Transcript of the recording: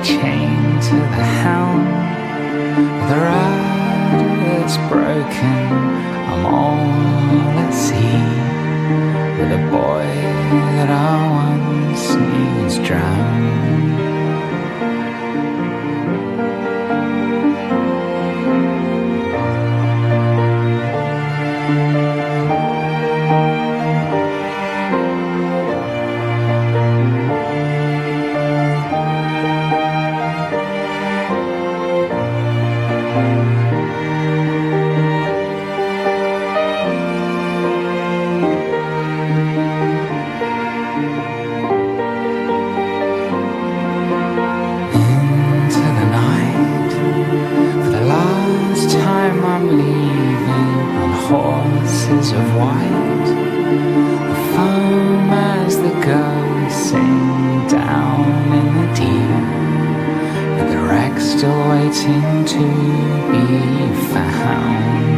chained to the helm. The rudder is broken, I'm all at sea, with a boy that I once knew was drowned. I'm leaving on horses of white, the foam as the gulls sing down in the deep, with the wreck still waiting to be found.